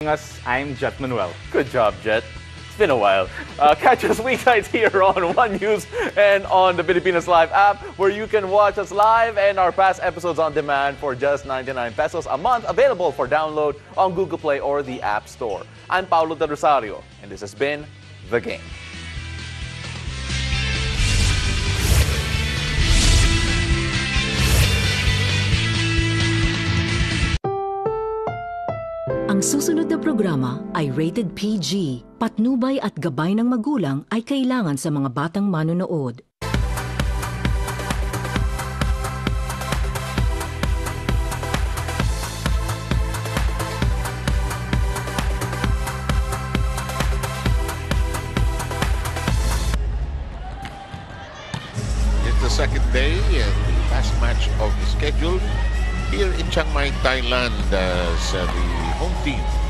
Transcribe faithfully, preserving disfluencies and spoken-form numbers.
Us, I'm Jet Manuel. Good job, Jet. It's been a while. Uh, catch us weeknights here on One News and on the Pilipinas Live app, where you can watch us live and our past episodes on demand for just ninety-nine pesos a month, available for download on Google Play or the App Store. I'm Paulo de Rosario, and this has been The Game. Ang susunod na programa ay rated P G. Patnubay at gabay ng magulang ay kailangan sa mga batang manonood. It's the second day and the last match of the schedule here in Chiang Mai, Thailand, as uh, the home team